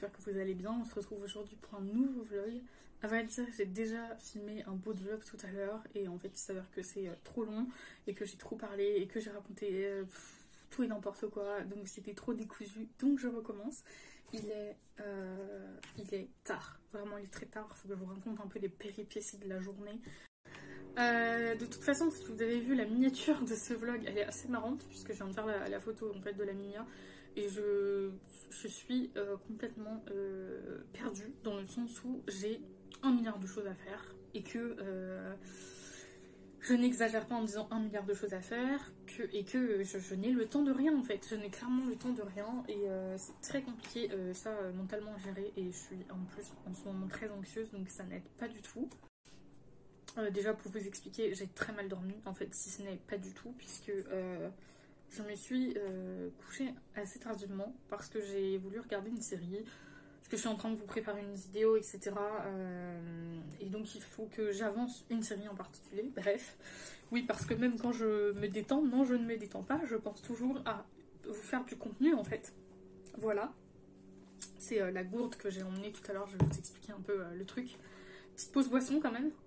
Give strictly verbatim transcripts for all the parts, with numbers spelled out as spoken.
j'espère que vous allez bien. On se retrouve aujourd'hui pour un nouveau vlog. À vrai dire, j'ai déjà filmé un beau vlog tout à l'heure et en fait il s'avère que c'est euh, trop long et que j'ai trop parlé et que j'ai raconté euh, pff, tout et n'importe quoi, donc c'était trop décousu, donc je recommence. Il est, euh, il est tard, vraiment il est très tard, il faut que je vous raconte un peu les péripéties de la journée. Euh, de toute façon, si vous avez vu la miniature de ce vlog, elle est assez marrante puisque je viens de faire la, la photo en fait de la miniature et je, je suis euh, complètement euh, perdue dans le sens où j'ai un milliard de choses à faire et que euh, je n'exagère pas en disant un milliard de choses à faire que, et que je, je n'ai le temps de rien en fait. Je n'ai clairement le temps de rien et euh, c'est très compliqué euh, ça euh, mentalement à gérer et je suis en plus en ce moment très anxieuse donc ça n'aide pas du tout. Euh, déjà pour vous expliquer, j'ai très mal dormi en fait, si ce n'est pas du tout, puisque euh, je me suis euh, couchée assez tardivement parce que j'ai voulu regarder une série, parce que je suis en train de vous préparer une vidéo, et cetera. Euh, et donc il faut que j'avance une série en particulier, bref. Oui, parce que même quand je me détends, non je ne me détends pas, je pense toujours à vous faire du contenu en fait. Voilà. C'est euh, la gourde que j'ai emmenée tout à l'heure, je vais vous expliquer un peu euh, le truc. Petite pause boisson quand même.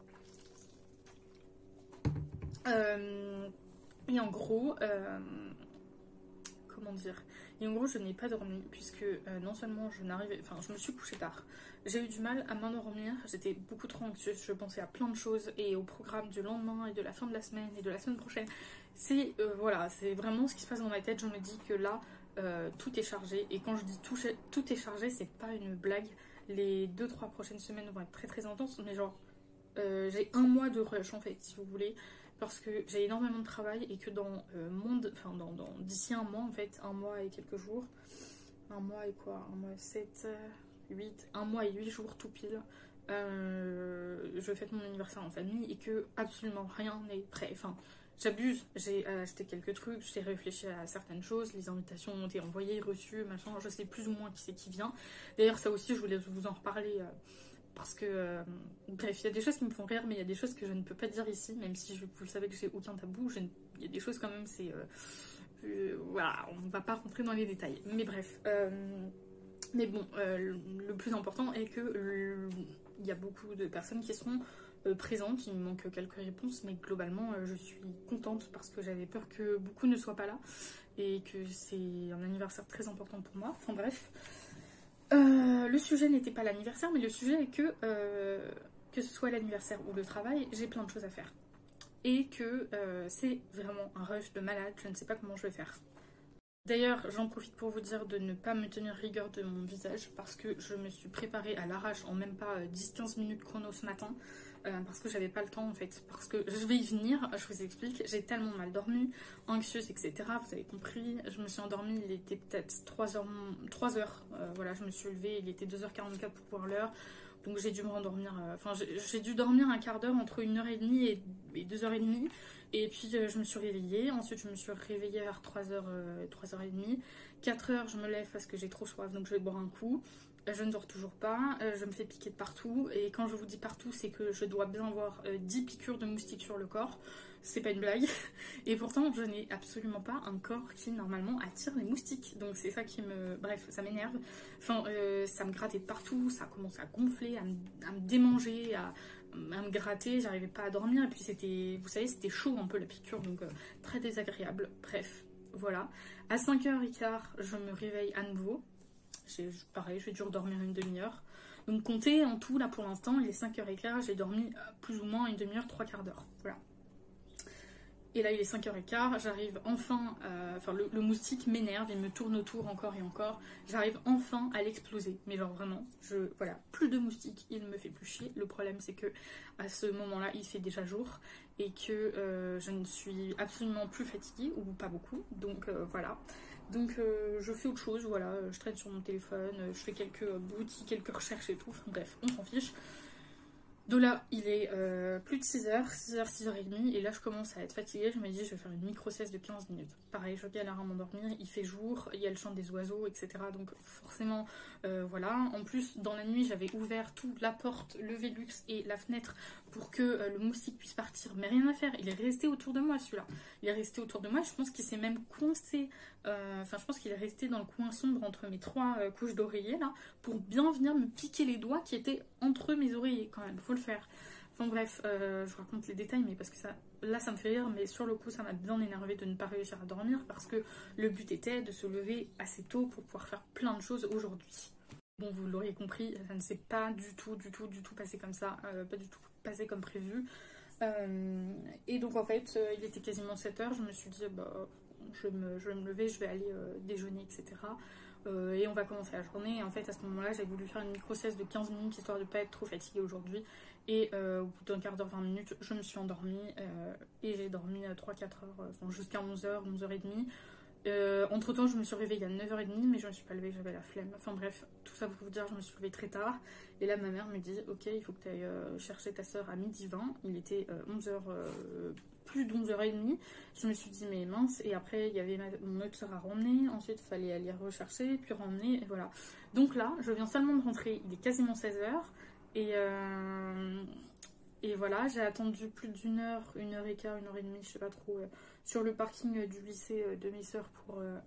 Euh, et en gros, euh, comment dire, et en gros je n'ai pas dormi puisque euh, non seulement je n'arrivais, enfin je me suis couchée tard, j'ai eu du mal à m'endormir, j'étais beaucoup trop anxieuse, je pensais à plein de choses et au programme du lendemain et de la fin de la semaine et de la semaine prochaine. C'est euh, voilà, c'est vraiment ce qui se passe dans ma tête. Je me dis que là euh, tout est chargé et quand je dis tout, tout est chargé, c'est pas une blague. Les deux trois prochaines semaines vont être très très intenses, mais genre euh, j'ai un mois de rush en fait si vous voulez, parce que j'ai énormément de travail et que dans euh, monde, enfin dans, dans d'ici un mois en fait, un mois et quelques jours, un mois et quoi, un mois sept, huit, un mois et huit jours tout pile, euh, je fête mon anniversaire en famille et que absolument rien n'est prêt. Enfin, j'abuse, j'ai acheté quelques trucs, j'ai réfléchi à certaines choses, les invitations ont été envoyées, reçues, machin, je sais plus ou moins qui c'est qui vient. D'ailleurs ça aussi je voulais vous en reparler. Euh, Parce que, euh, bref, il y a des choses qui me font rire, mais il y a des choses que je ne peux pas dire ici, même si je, vous savez que j'ai aucun tabou. Je, il y a des choses quand même, c'est... Euh, euh, voilà, on ne va pas rentrer dans les détails. Mais bref. Euh, mais bon, euh, le, le plus important est que le, il y a beaucoup de personnes qui seront euh, présentes. Il me manque quelques réponses, mais globalement, euh, je suis contente parce que j'avais peur que beaucoup ne soient pas là. Et que c'est un anniversaire très important pour moi. Enfin bref. Euh, le sujet n'était pas l'anniversaire, mais le sujet est que, euh, que ce soit l'anniversaire ou le travail, j'ai plein de choses à faire. Et que euh, c'est vraiment un rush de malade, je ne sais pas comment je vais faire. D'ailleurs, j'en profite pour vous dire de ne pas me tenir rigueur de mon visage parce que je me suis préparée à l'arrache en même pas dix quinze minutes chrono ce matin euh, parce que j'avais pas le temps en fait. Parce que je vais y venir, je vous explique, j'ai tellement mal dormi, anxieuse, et cetera. Vous avez compris, je me suis endormie, il était peut-être trois heures, trois heures euh, voilà, je me suis levée, il était deux heures quarante-quatre pour voir l'heure. Donc j'ai dû me rendormir, euh, enfin j'ai dû dormir un quart d'heure entre une heure trente et, et deux heures trente. Et puis euh, je me suis réveillée, ensuite je me suis réveillée vers trois heures, euh, trois heures trente. quatre heures je me lève parce que j'ai trop soif donc je vais boire un coup. Euh, je ne dors toujours pas, euh, je me fais piquer de partout. Et quand je vous dis partout c'est que je dois bien avoir euh, dix piqûres de moustiques sur le corps. C'est pas une blague. Et pourtant je n'ai absolument pas un corps qui normalement attire les moustiques. Donc c'est ça qui me... Bref, ça m'énerve. Enfin, euh, ça me grattait de partout, ça commence à gonfler, à me, à me démanger, à... à me gratter, j'arrivais pas à dormir et puis c'était, vous savez, c'était chaud un peu la piqûre donc euh, très désagréable. Bref, voilà. À cinq heures quinze, je me réveille à nouveau. J'ai, pareil, j'ai dû redormir une demi-heure. Donc comptez en tout, là pour l'instant, il est cinq heures quinze, j'ai dormi euh, plus ou moins une demi-heure, trois quarts d'heure. Voilà. Et là il est cinq heures quinze, j'arrive enfin, euh, enfin le, le moustique m'énerve, il me tourne autour encore et encore, j'arrive enfin à l'exploser, mais genre vraiment, je, voilà, plus de moustiques, il me fait plus chier. Le problème c'est que à ce moment là il fait déjà jour et que euh, je ne suis absolument plus fatiguée, ou pas beaucoup, donc euh, voilà. Donc euh, je fais autre chose, voilà, je traîne sur mon téléphone, je fais quelques boutiques, quelques recherches et tout, enfin bref, on s'en fiche. De là, il est euh, plus de six heures, six heures, six heures trente, et là je commence à être fatiguée. Je me dis, je vais faire une micro-sieste de quinze minutes. Pareil, je galère à m'endormir, il fait jour, il y a le chant des oiseaux, et cetera. Donc forcément, euh, voilà. En plus, dans la nuit, j'avais ouvert toute la porte, le Velux et la fenêtre pour que euh, le moustique puisse partir. Mais rien à faire, il est resté autour de moi celui-là. Il est resté autour de moi, je pense qu'il s'est même coincé. Euh, enfin, je pense qu'il est resté dans le coin sombre entre mes trois euh, couches d'oreiller là, pour bien venir me piquer les doigts qui étaient entre mes oreillers quand même, faut le faire. Enfin bref, euh, je raconte les détails, mais parce que ça, là ça me fait rire, mais sur le coup ça m'a bien énervé de ne pas réussir à dormir parce que le but était de se lever assez tôt pour pouvoir faire plein de choses aujourd'hui. Bon, vous l'auriez compris, ça ne s'est pas du tout, du tout, du tout passé comme ça, euh, pas du tout passé comme prévu. Euh, et donc en fait, euh, il était quasiment sept heures, je me suis dit, bah, je, vais me, je vais me lever, je vais aller euh, déjeuner, et cetera. Euh, et on va commencer la journée. Et en fait, à ce moment-là, j'ai voulu faire une micro-sieste de quinze minutes histoire de ne pas être trop fatiguée aujourd'hui. Et euh, au bout d'un quart d'heure, vingt minutes, je me suis endormie euh, et j'ai dormi trois quatre heures, euh, enfin, jusqu'à onze heures, onze heures trente. Euh, entre temps, je me suis réveillée à neuf heures trente, mais je ne me suis pas levée, j'avais la flemme. Enfin bref, tout ça pour vous dire, je me suis levée très tard. Et là, ma mère me dit, ok, il faut que tu ailles euh, chercher ta soeur à midi vingt. Il était euh, onze heures, euh, plus d'onze heures trente. Je me suis dit, mais mince. Et après, il y avait ma, mon autre soeur à ramener. Ensuite, il fallait aller rechercher, puis ramener, et voilà. Donc là, je viens seulement de rentrer. Il est quasiment seize heures. Et, euh, et voilà, j'ai attendu plus d'une heure, une heure et quart, une heure et demie, je sais pas trop, euh, sur le parking du lycée de mes soeurs pour, euh,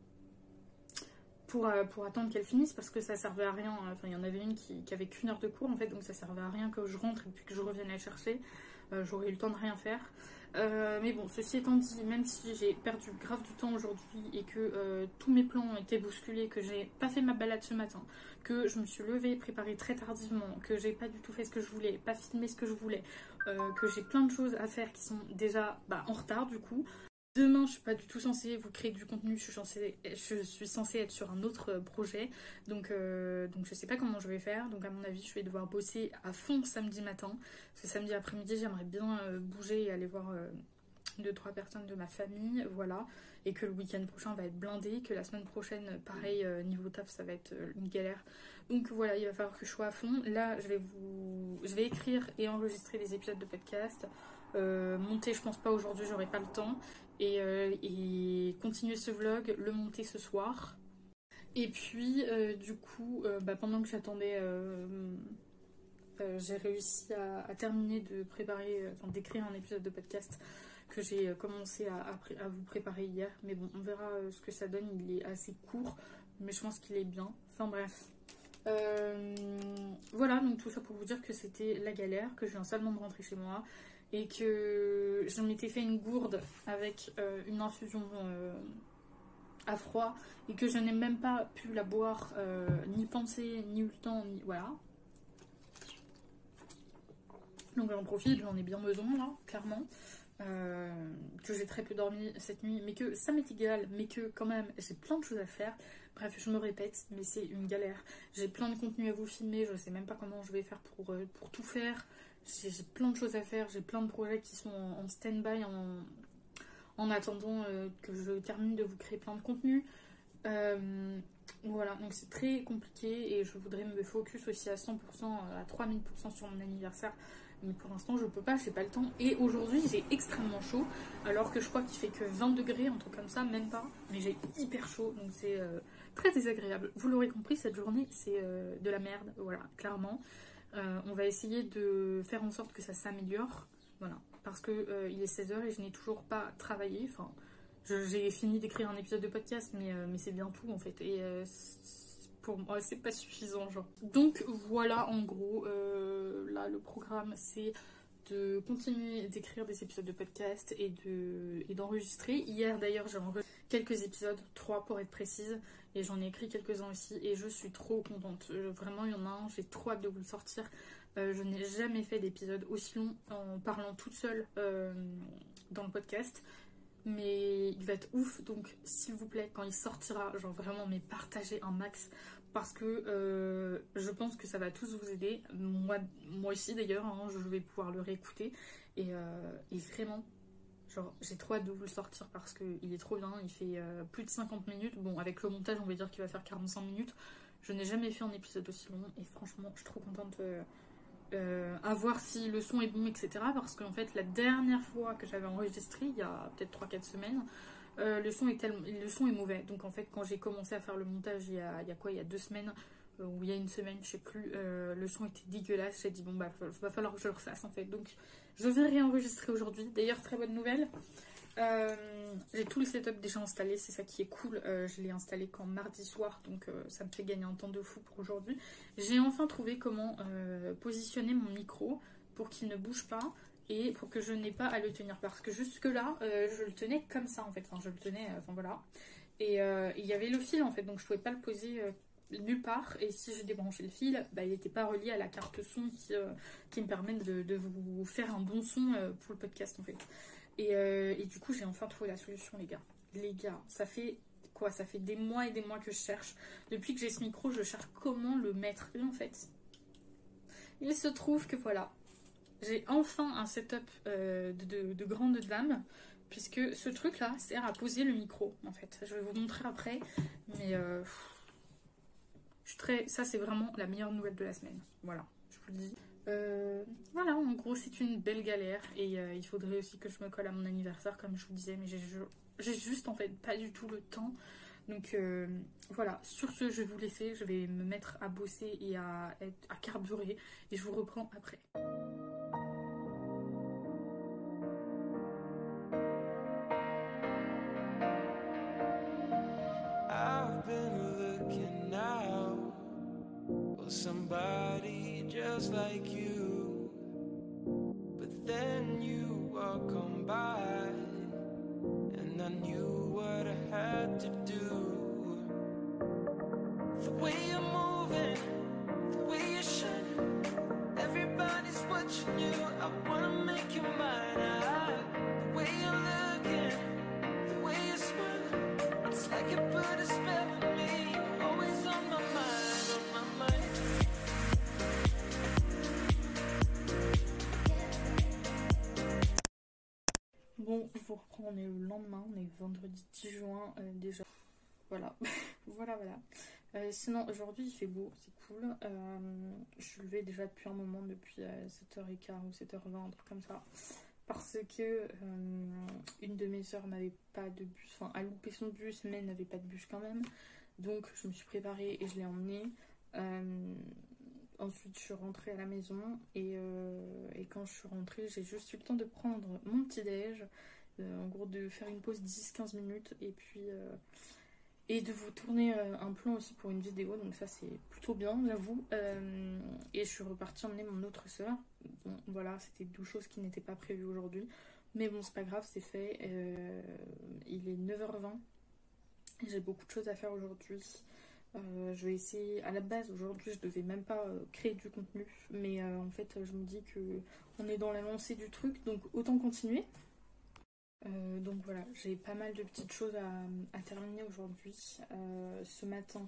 pour, euh, pour attendre qu'elle finisse parce que ça servait à rien. Enfin, il y en avait une qui, qui avait qu'une heure de cours en fait, donc ça servait à rien que je rentre et puis que je revienne la chercher. Euh, J'aurais eu le temps de rien faire. Euh, mais bon, ceci étant dit, même si j'ai perdu grave du temps aujourd'hui et que euh, tous mes plans ont été bousculés, que j'ai pas fait ma balade ce matin, que je me suis levée, préparée très tardivement, que j'ai pas du tout fait ce que je voulais, pas filmé ce que je voulais, euh, que j'ai plein de choses à faire qui sont déjà bah, en retard du coup. Demain, je suis pas du tout censée vous créer du contenu, je suis, censée, je suis censée être sur un autre projet, donc, euh, donc je sais pas comment je vais faire, donc à mon avis je vais devoir bosser à fond samedi matin, parce que samedi après-midi j'aimerais bien euh, bouger et aller voir euh, deux trois personnes de ma famille, voilà, et que le week-end prochain va être blindé, que la semaine prochaine, pareil, euh, niveau taf ça va être euh, une galère, donc voilà, il va falloir que je sois à fond. Là je vais vous, je vais écrire et enregistrer les épisodes de podcast, euh, monter je pense pas aujourd'hui, j'aurai pas le temps. Et, euh, et continuer ce vlog, le monter ce soir. Et puis, euh, du coup, euh, bah, pendant que j'attendais, euh, euh, j'ai réussi à, à terminer de préparer, enfin d'écrire un épisode de podcast que j'ai commencé à, à, à vous préparer hier. Mais bon, on verra euh, ce que ça donne. Il est assez court, mais je pense qu'il est bien. Enfin bref. Euh, voilà, donc tout ça pour vous dire que c'était la galère, que je viens seulement de rentrer chez moi. Et que je m'étais fait une gourde avec euh, une infusion euh, à froid et que je n'ai même pas pu la boire, euh, ni penser, ni eu le temps, ni voilà. Donc j'en profite, j'en ai bien besoin là, clairement. Euh, que j'ai très peu dormi cette nuit, mais que ça m'est égal, mais que quand même j'ai plein de choses à faire. Bref, je me répète, mais c'est une galère. J'ai plein de contenu à vous filmer, je sais même pas comment je vais faire pour, euh, pour tout faire. J'ai plein de choses à faire, j'ai plein de projets qui sont en, en stand-by en, en attendant euh, que je termine de vous créer plein de contenu. Euh, voilà, donc c'est très compliqué et je voudrais me focus aussi à cent pour cent, à trois mille pour cent sur mon anniversaire. Mais pour l'instant, je peux pas, j'ai pas le temps. Et aujourd'hui, j'ai extrêmement chaud, alors que je crois qu'il fait que vingt degrés, un truc comme ça, même pas. Mais j'ai hyper chaud, donc c'est euh, très désagréable. Vous l'aurez compris, cette journée, c'est euh, de la merde, voilà, clairement. Euh, on va essayer de faire en sorte que ça s'améliore, voilà, parce que euh, il est seize heures et je n'ai toujours pas travaillé. Enfin, j'ai fini d'écrire un épisode de podcast, mais, euh, mais c'est bien tout en fait. Et euh, pour moi, c'est pas suffisant, genre. Donc voilà, en gros, euh, là, le programme, c'est de continuer d'écrire des épisodes de podcast et de et d'enregistrer. Hier d'ailleurs, j'ai enregistré quelques épisodes, trois pour être précise, et j'en ai écrit quelques-uns aussi, et je suis trop contente. Euh, vraiment, il y en a un, j'ai trop hâte de vous le sortir. Euh, je n'ai jamais fait d'épisode aussi long en parlant toute seule euh, dans le podcast. Mais il va être ouf, donc s'il vous plaît, quand il sortira, genre vraiment, mais partagez un max, parce que euh, je pense que ça va tous vous aider, moi, moi aussi d'ailleurs, hein, je vais pouvoir le réécouter, et, euh, et vraiment, genre j'ai trop hâte de vous le sortir parce qu'il est trop bien, il fait euh, plus de cinquante minutes, bon avec le montage on va dire qu'il va faire quarante-cinq minutes, je n'ai jamais fait un épisode aussi long, et franchement je suis trop contente euh, euh, à voir si le son est bon, et cetera. Parce qu'en fait, la dernière fois que j'avais enregistré, il y a peut-être trois quatre semaines, euh, le, son est tellement, le son est mauvais. Donc en fait, quand j'ai commencé à faire le montage il y a, il y a quoi, il y a deux semaines, euh, ou il y a une semaine, je sais plus, euh, le son était dégueulasse. J'ai dit, bon, bah, il va falloir que je le refasse en fait. Donc je vais réenregistrer aujourd'hui. D'ailleurs, très bonne nouvelle. Euh, j'ai tout le setup déjà installé, c'est ça qui est cool. Euh, je l'ai installé qu'en mardi soir, donc euh, ça me fait gagner un temps de fou pour aujourd'hui. J'ai enfin trouvé comment euh, positionner mon micro pour qu'il ne bouge pas et pour que je n'ai pas à le tenir, parce que jusque là euh, je le tenais comme ça en fait, enfin je le tenais, euh, enfin voilà, et euh, il y avait le fil en fait, donc je pouvais pas le poser euh, nulle part, et si je débranchais le fil, bah, il n'était pas relié à la carte son qui, euh, qui me permet de, de vous faire un bon son euh, pour le podcast en fait. Et, euh, et du coup, j'ai enfin trouvé la solution, les gars. Les gars, ça fait quoi? Ça fait des mois et des mois que je cherche. Depuis que j'ai ce micro, je cherche comment le mettre. Et en fait, il se trouve que voilà, j'ai enfin un setup euh, de, de, de grande dame. Puisque ce truc-là sert à poser le micro, en fait. Je vais vous montrer après. Mais euh, je suis très... ça, c'est vraiment la meilleure nouvelle de la semaine. Voilà, je vous le dis. Euh, voilà, en gros c'est une belle galère, et euh, il faudrait aussi que je me colle à mon anniversaire comme je vous disais, mais j'ai juste en fait pas du tout le temps. Donc euh, voilà, sur ce je vais vous laisser, je vais me mettre à bosser et à, être, à carburer, et je vous reprends après. I've been looking out for somebody just like you, but then you walk on by and I knew what I had to do. The way you're moving, the way you're shining, everybody's watching you. I wanna make you mine. I, the way you're looking, the way you smile, it's like you put a spell on me. Always on my mind, on my mind. Bon, je vous reprends, on est le lendemain, on est vendredi dix juin euh, déjà. Voilà, voilà, voilà. Euh, sinon, aujourd'hui, il fait beau, c'est cool. Euh, je suis levée déjà depuis un moment, depuis euh, sept heures quinze ou sept heures vingt, un truc comme ça. Parce que euh, une de mes soeurs n'avait pas de bus, enfin, a loupé son bus, mais n'avait pas de bus quand même. Donc, je me suis préparée et je l'ai emmenée. Euh, ensuite, je suis rentrée à la maison. Et, euh, et quand je suis rentrée, j'ai juste eu le temps de prendre mon petit-déj. Euh, en gros, de faire une pause dix à quinze minutes. Et puis... Euh, et de vous tourner euh, un plan aussi pour une vidéo, donc ça c'est plutôt bien, j'avoue. Euh, et je suis repartie emmener mon autre soeur. Bon, voilà, c'était deux choses qui n'étaient pas prévues aujourd'hui, mais bon, c'est pas grave, c'est fait. Euh, il est neuf heures vingt, et j'ai beaucoup de choses à faire aujourd'hui. Euh, je vais essayer, à la base aujourd'hui je devais même pas euh, créer du contenu, mais euh, en fait je me dis que on est dans la lancée du truc, donc autant continuer. Euh, donc voilà, j'ai pas mal de petites choses à, à terminer aujourd'hui. Euh, ce matin,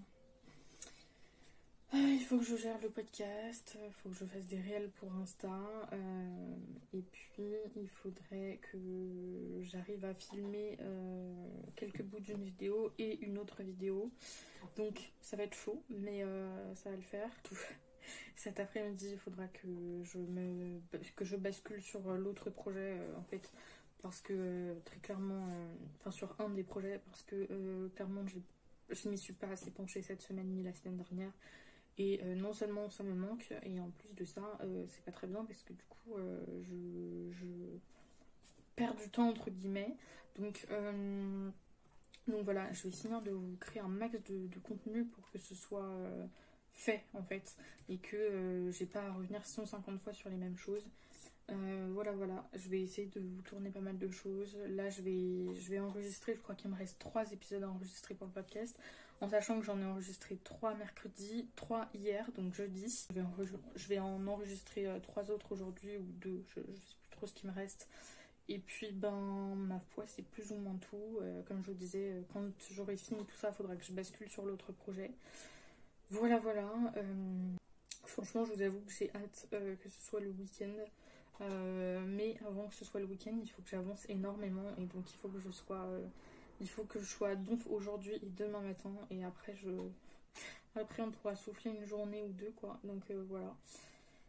euh, il faut que je gère le podcast, il faut que je fasse des réels pour Insta, euh, et puis il faudrait que j'arrive à filmer euh, quelques bouts d'une vidéo et une autre vidéo. Donc ça va être chaud, mais euh, ça va le faire. Cet après-midi, il faudra que je, me, que je bascule sur l'autre projet, euh, en fait. Parce que euh, très clairement, euh, enfin sur un des projets, parce que euh, clairement je m'y suis pas assez penchée cette semaine ni la semaine dernière, et euh, non seulement ça me manque, et en plus de ça euh, c'est pas très bien parce que du coup euh, je, je perds du temps entre guillemets, donc euh, donc voilà, je vais finir de vous créer un max de, de contenu pour que ce soit euh, fait en fait, et que euh, j'ai pas à revenir cent cinquante fois sur les mêmes choses. Euh, voilà, voilà, je vais essayer de vous tourner pas mal de choses. Là, je vais, je vais enregistrer, je crois qu'il me reste trois épisodes à enregistrer pour le podcast, en sachant que j'en ai enregistré trois mercredi, trois hier, donc jeudi. Je vais en, je vais en enregistrer trois autres aujourd'hui, ou deux, je, je sais plus trop ce qui me reste. Et puis, ben, ma foi, c'est plus ou moins tout. Euh, comme je vous disais, quand j'aurai fini tout ça, il faudra que je bascule sur l'autre projet. Voilà, voilà. Euh, franchement, je vous avoue que j'ai hâte euh, que ce soit le week-end. Euh, mais avant que ce soit le week-end, il faut que j'avance énormément, et donc il faut que je sois euh, il faut que je sois donc aujourd'hui et demain matin, et après je après on pourra souffler une journée ou deux quoi, donc euh, voilà.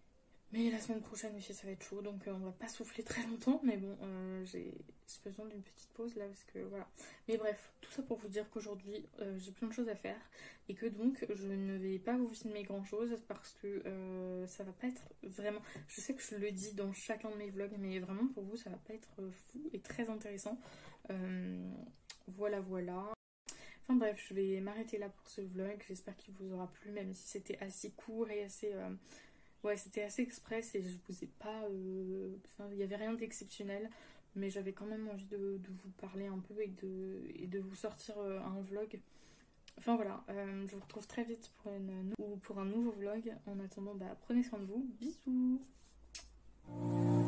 Mais la semaine prochaine aussi ça va être chaud, donc euh, on va pas souffler très longtemps. Mais bon, euh, j'ai j'ai besoin d'une petite pause là parce que voilà. Mais bref, tout ça pour vous dire qu'aujourd'hui euh, j'ai plein de choses à faire et que donc je ne vais pas vous filmer grand chose parce que euh, ça va pas être vraiment. Je sais que je le dis dans chacun de mes vlogs, mais vraiment pour vous ça va pas être euh, fou et très intéressant. Euh, voilà, voilà. Enfin bref, je vais m'arrêter là pour ce vlog. J'espère qu'il vous aura plu, même si c'était assez court et assez. euh, Ouais, c'était assez express et je vous ai pas. euh, Enfin, il n'y avait rien d'exceptionnel, mais j'avais quand même envie de, de vous parler un peu et de, et de vous sortir euh, un vlog. Enfin voilà, euh, je vous retrouve très vite pour, une, ou pour un nouveau vlog. En attendant, bah, prenez soin de vous. Bisous!